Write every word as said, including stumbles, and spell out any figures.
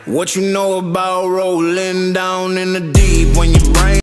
What you know about rolling down in the deep when your brain